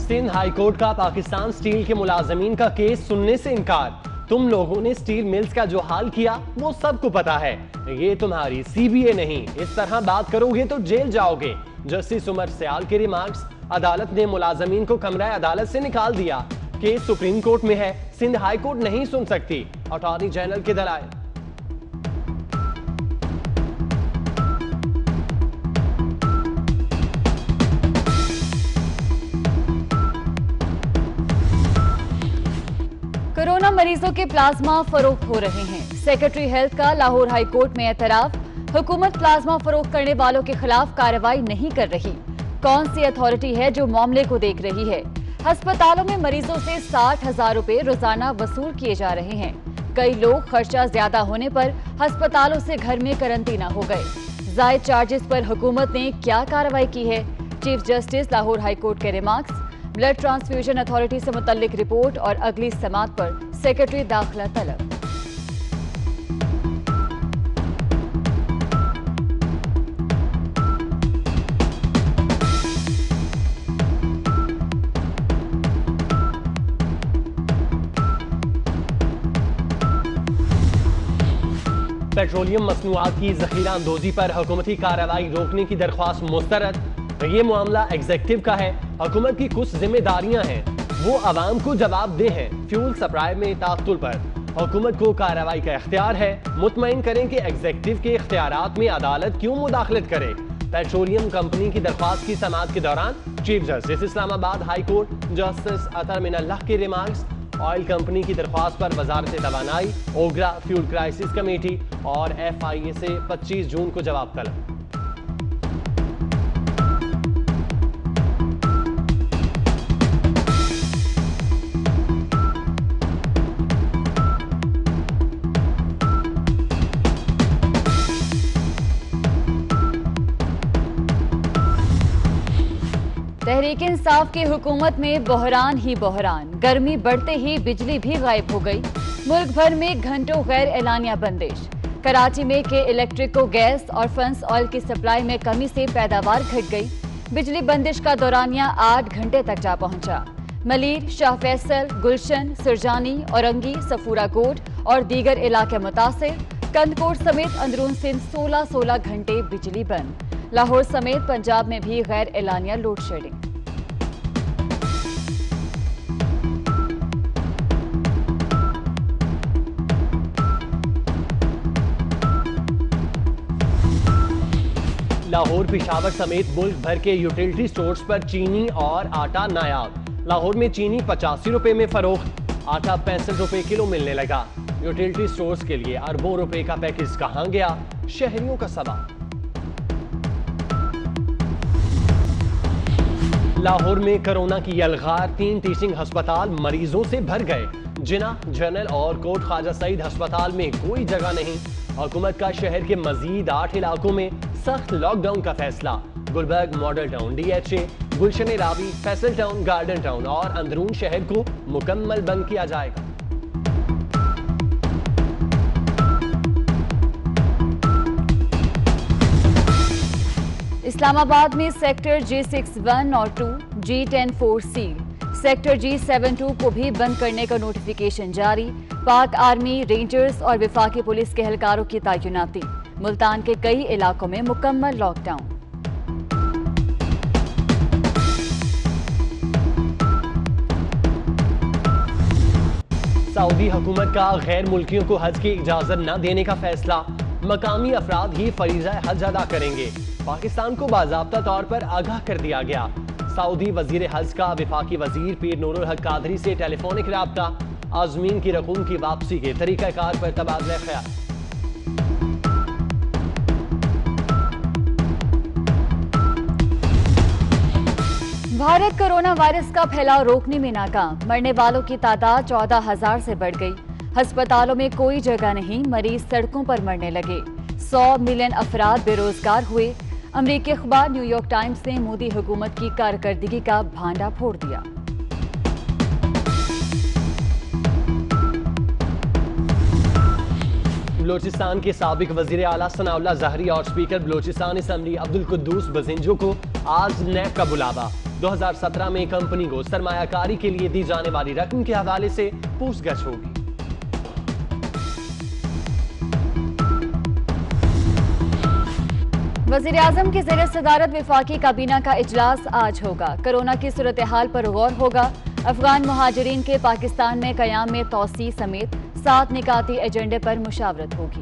Sindh high court का Pakistan steel के मुलाजमीन का केस सुनने से इनकार। तुम लोगों ने स्टील मिल्स का जो हाल किया वो सबको पता है, ये तुम्हारी सीबीए नहीं, इस तरह बात करोगे तो जेल जाओगे। जस्टिस उमर सयाल के रिमार्क्स। अदालत ने मुलाजमीन को कमरा अदालत से निकाल दिया। केस सुप्रीम कोर्ट में है, सिंध हाई कोर्ट नहीं सुन सकती। अटॉर्नी जनरल के दलाइल। कोरोना मरीजों के प्लाज्मा फरोख्त हो रहे हैं। सेक्रेटरी हेल्थ का लाहौर हाई कोर्ट में एतराफ। हुकूमत प्लाज्मा फरोख्त करने वालों के खिलाफ कार्रवाई नहीं कर रही। कौन सी अथॉरिटी है जो मामले को देख रही है? अस्पतालों में मरीजों से 60,000 रुपए रोजाना वसूल किए जा रहे हैं। कई लोग खर्चा ज्यादा होने पर अस्पतालों से घर में करंटीना हो गए। जायद चार्जेस पर हुकूमत ने क्या कार्रवाई की है? Chief justice Lahore high court के रिमार्क्स। ब्लड ट्रांसफ्यूजन अथॉरिटी से मुतल्लिक रिपोर्ट और अगली समात पर सेक्रेटरी दाखिला तलब। पेट्रोलियम मसनूआत की जखीरा अंदोजी पर हुकूमती कार्रवाई रोकने की दरख्वास्त मुस्तरद। ये मामला एग्जीक्यूटिव का है। हुकूमत की कुछ जिम्मेदारियां हैं, वो आवाम को जवाबदेह हैं। फ्यूल सप्लाई में तातुल पर हुकूमत को कार्रवाई का इख्तियार है। मुतमईन करें कि एग्जीक्यूटिव के इख्तियारात में अदालत क्यों मुदाखलत करे। पेट्रोलियम कंपनी की दरख्वास्त की समाअत के दौरान chief justice Islamabad high court justice Athar Minallah के रिमार्क्स। ऑयल कंपनी की दरख्वास्त पर वजारत तवानाई, ओगरा फ्यूल क्राइसिस कमेटी और FIA से 25 जून को जवाब तलब। तहरीक इंसाफ की हुकूमत में बहरान ही बहरान। गर्मी बढ़ते ही बिजली भी गायब हो गई। मुल्क भर में घंटों गैर एलानिया बंदिश। कराची में के इलेक्ट्रिक को गैस और फंस ऑयल की सप्लाई में कमी से पैदावार घट गई। बिजली बंदिश का दौरानिया 8 घंटे तक जा पहुंचा। मलीर, शाह फैसल, गुलशन, सुरजानी, औरंगी, सफूरा कोट और दीगर इलाके मुतासिर। कंदकोट समेत अंदरून सिंध 16 घंटे बिजली बंद। लाहौर समेत पंजाब में भी गैर एलानिया लोड शेडिंग। लाहौर, पेशावर समेत मुल्क भर के यूटिलिटी स्टोर्स पर चीनी और आटा नायाब। लाहौर में चीनी 85 रुपए में फरोख्त, आटा 65 रुपए किलो मिलने लगा। यूटिलिटी स्टोर्स के लिए अरबों रुपए का पैकेज कहां गया, शहरियों का सवाल। लाहौर में कोरोना की यलगार, 3 टीचिंग अस्पताल मरीजों से भर गए। जिना, जनरल और कोट ख्वाजा सईद अस्पताल में कोई जगह नहीं। हुकूमत का शहर के मजीद 8 इलाकों में सख्त लॉकडाउन का फैसला। Gulberg model town, DHA, Gulshan Ravi, Faisal town, garden town और अंदरून शहर को मुकम्मल बंद किया जाएगा। इस्लामाबाद में सेक्टर G61 और 2, G10-4 सील। सेक्टर G72 को भी बंद करने का नोटिफिकेशन जारी। पाक आर्मी, रेंजर्स और विफाकी पुलिस के एहलकारों की तैनाती। मुल्तान के कई इलाकों में मुकम्मल लॉकडाउन। सऊदी हुकूमत का गैर मुल्कियों को हज की इजाजत न देने का फैसला। मकामी अफराद ही फरीज़ा हज अदा करेंगे। पाकिस्तान को बाज़ाब्ता तौर पर आगाह कर दिया गया। सऊदी वजीर हज का विफाकी वजीर पीर नूरुल हक कादरी से टेलीफोनिक राब्ता। आज़मीन की रकूम की वापसी के तरीक़ाकार पर तबादला ख्याल। भारत कोरोना वायरस का फैलाव रोकने में नाकाम। मरने वालों की तादाद 14,000 से बढ़ गई। अस्पतालों में कोई जगह नहीं, मरीज सड़कों पर मरने लगे। 100 मिलियन अफराद बेरोजगार हुए। अमरीकी अखबार न्यूयॉर्क टाइम्स ने मोदी हुकूमत की कारकर्दगी का भांडा फोड़ दिया। बलोचिस्तान के साबिक वजीर आला सनाउल्लाह ज़हरी और स्पीकर बलोचिस्तान असम्बली अब्दुल कुद्दूस बजिंजो को आज नैब का बुलावा। 2017 में कंपनी को सरमायाकारी के लिए दी जाने वाली रकम के हवाले से पूछगछ होगी। वज़ीर-ए-आज़म की ज़ेर सदारत वफाकी काबीना का इजलास आज होगा। कोरोना की सूरत हाल पर गौर होगा। अफगान मुहाजिरीन के पाकिस्तान में क़याम में तौसी समेत 7 निकाती एजेंडे पर मुशावरत होगी।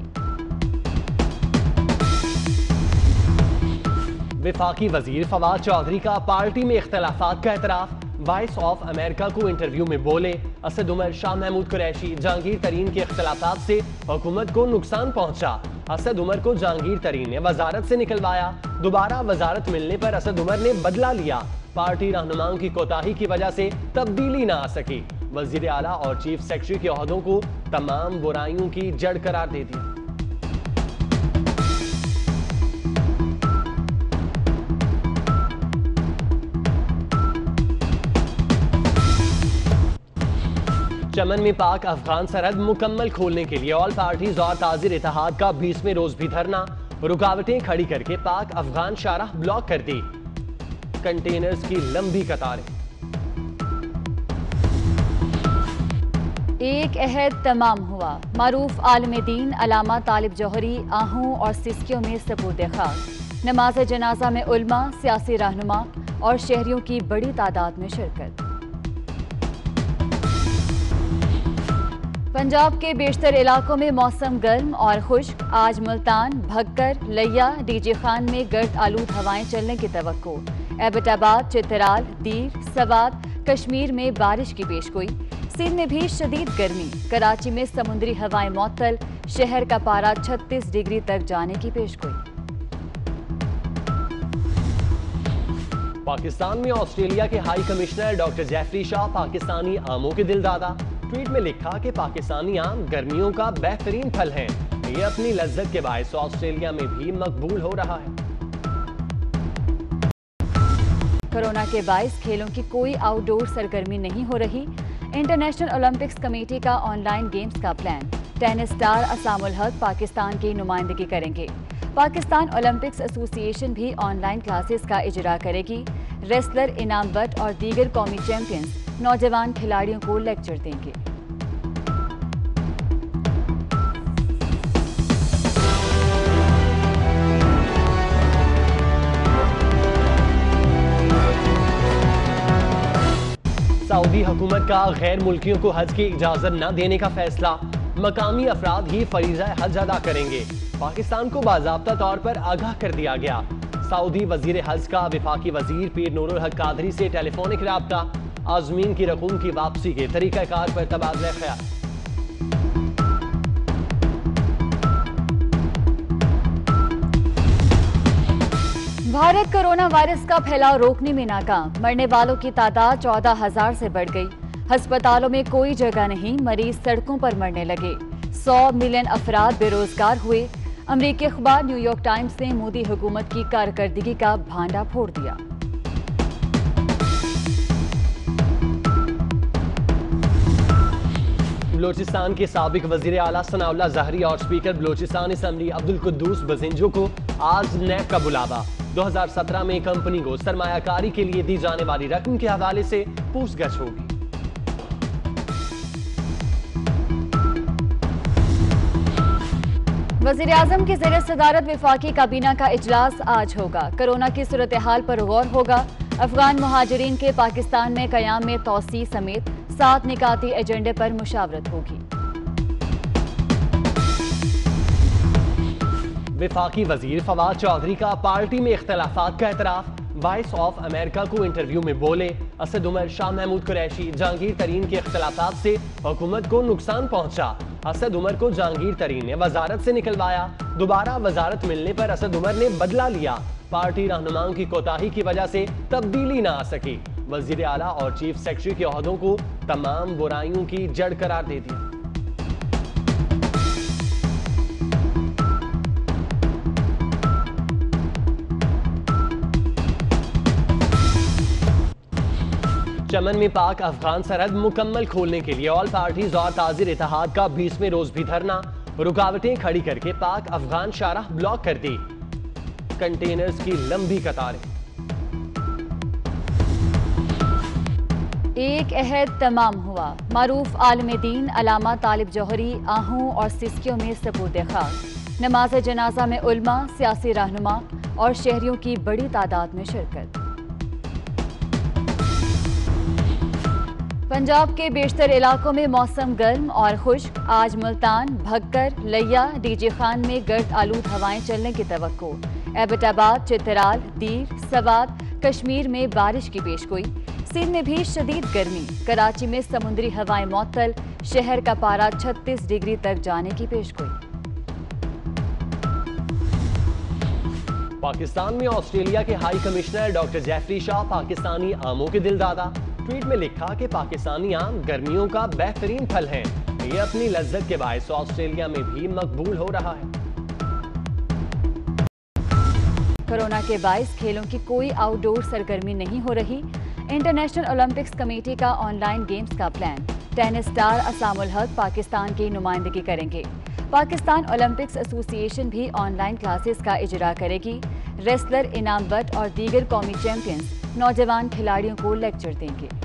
वफाकी वजीर फवाद चौधरी का पार्टी में इख्तलाफात का एतराफ। वॉइस ऑफ अमेरिका को इंटरव्यू में बोले, असद उमर, शाह महमूद कुरैशी, जहांगीर तरीन के इख्तलाफात से हुकूमत को नुकसान पहुंचा। असद उमर को जहांगीर तरीन ने वजारत से निकलवाया। दोबारा वजारत मिलने पर असद उमर ने बदला लिया। पार्टी रहनुमाओं की कोताही की वजह से तब्दीली न आ सकी। वजीर आला और चीफ सेक्रेटरी के ओहदों को तमाम बुराइयों की जड़ करार दे दिया। चमन में पाक अफगान सरहद मुकम्मल खोलने के लिए ऑल पार्टीज और ताजिर इत्तेहाद का 20वें रोज भी धरना। रुकावटें खड़ी करके पाक अफगान शाहराह ब्लॉक कर दी। कंटेनर्स की लंबी कतारें। एक अहद तमाम हुआ। मारूफ आलिम दीन अलामा तालिब जौहरी आहू और सिस्कियों में सबूत खाक। नमाज जनाजा में उल्मा, सियासी रहनुमा और शहरियों की बड़ी तादाद में शिरकत। पंजाब के बेशतर इलाकों में मौसम गर्म और खुश्क। आज मुल्तान, भक्कर, लिया, डीजे खान में गर्द आलूद हवाएं चलने की तवक्को। एबटाबाद, चित्राल, दीर, सवात, कश्मीर में बारिश की पेशगोई। सिंध में भी शदीद गर्मी। कराची में समुद्री हवाएं मुअत्तल। शहर का पारा 36 डिग्री तक जाने की पेशगोई। पाकिस्तान में ऑस्ट्रेलिया के high commissioner doctor Geoffrey Shaw Pakistani आमों के दिलदादा। ट्वीट में लिखा कि पाकिस्तानी आम गर्मियों का बेहतरीन फल हैं। ये अपनी लज्जत के बायस ऑस्ट्रेलिया में भी मकबूल हो रहा है। कोरोना के बायस खेलों की कोई आउटडोर सरगर्मी नहीं हो रही। इंटरनेशनल ओलंपिक्स कमेटी का ऑनलाइन गेम्स का plan. Tennis star Aisamul Haq Pakistan की नुमाइंदगी करेंगे। पाकिस्तान ओलंपिक्स एसोसिएशन भी ऑनलाइन क्लासेस का इजरा करेगी। रेसलर इनाम बट और दीगर कौमी चैंपियंस नौजवान खिलाड़ियों को लेक्चर देंगे। सऊदी हुकूमत का गैर मुल्कियों को हज की इजाजत न देने का फैसला। मकामी अफराद ही फरीज़ा हज अदा करेंगे। पाकिस्तान को बाज़ाब्ता तौर पर आगाह कर दिया गया। सऊदी वजीर हज का वफाकी वजीर पीर नूरुल हक कादरी से टेलीफोनिक राब्ता। आज़मीन की रकूम की वापसी के तरीक़ाकार पर तबादला ख्याल। भारत कोरोना वायरस का फैलाव रोकने में नाकाम। मरने वालों की तादाद 14,000 से बढ़ गई। अस्पतालों में कोई जगह नहीं, मरीज सड़कों पर मरने लगे। 100 मिलियन अफराद बेरोजगार हुए। अमरीकी अखबार न्यूयॉर्क टाइम्स ने मोदी हुकूमत की कारकर्दगी का भांडा फोड़ दिया। बलोचिस्तान के साबिक वजीर आला सनाउल्लाह ज़हरी और स्पीकर बलोचिस्तान असम्बली अब्दुल कुद्दूस बजिंजो को आज नैब का बुलावा। 2017 में कंपनी को सरमायाकारी के लिए दी जाने वाली रकम के हवाले से पूछगछ होगी। वज़ीर-ए-आज़म की ज़ेर सदारत वफाकी काबीना का इजलास आज होगा। कोरोना की सूरत हाल पर गौर होगा। अफगान मुहाजिरीन के पाकिस्तान में क़याम में तौसी समेत 7 निकाती एजेंडे पर मुशावरत होगी। वफाकी वजीर फवाद चौधरी का पार्टी में इख्तलाफात का एतराफ। वॉइस ऑफ अमेरिका को इंटरव्यू में बोले, असद उमर, शाह महमूद कुरैशी, जहांगीर तरीन के इख्तलाफात से हुकूमत को नुकसान पहुंचा। असद उमर को जहांगीर तरीन ने वजारत से निकलवाया। दोबारा वजारत मिलने पर असद उमर ने बदला लिया। पार्टी रहनुमाओं की कोताही की वजह से तब्दीली न आ सकी। वजीर आला और चीफ सेक्रेटरी के ओहदों को तमाम बुराइयों की जड़ करार दे दिया। चमन में पाक अफगान सरहद मुकम्मल खोलने के लिए ऑल पार्टीज और ताजिर इत्तेहाद का 20वें रोज भी धरना। रुकावटें खड़ी करके पाक अफगान शाहराह ब्लॉक कर दी। कंटेनर्स की लंबी कतारें। एक अहद तमाम हुआ। मारूफ आलिम दीन अल्लामा तालिब जौहरी आहू और सिस्कियों में सपुर्द खाक। नमाज जनाजा में उल्मा, सियासी रहनुमा और शहरियों की बड़ी तादाद में शिरकत। पंजाब के बेशतर इलाकों में मौसम गर्म और खुश्क। आज मुल्तान, भक्कर, लिया, डीजे खान में गर्द आलूद हवाएं चलने की तवक्को। एबटाबाद, चित्राल, दीर, सवात, कश्मीर में बारिश की पेशगोई। सिंध में भी शदीद गर्मी। कराची में समुद्री हवाएं मअतल। शहर का पारा 36 डिग्री तक जाने की पेशगोई। पाकिस्तान में ऑस्ट्रेलिया के high commissioner doctor Geoffrey Shaw Pakistani आमों के दिलदादा। ट्वीट में लिखा कि पाकिस्तानी आम गर्मियों का बेहतरीन फल हैं। ये अपनी लज्जत के बायस ऑस्ट्रेलिया में भी मकबूल हो रहा है। कोरोना के बायस खेलों की कोई आउटडोर सरगर्मी नहीं हो रही। इंटरनेशनल ओलंपिक्स कमेटी का ऑनलाइन गेम्स का plan. Tennis star Aisamul Haq Pakistan की नुमाइंदगी करेंगे। पाकिस्तान ओलंपिक्स एसोसिएशन भी ऑनलाइन क्लासेस का इजरा करेगी। रेसलर इनाम बट और दीगर कौमी चैंपियंस नौजवान खिलाड़ियों को लेक्चर देंगे।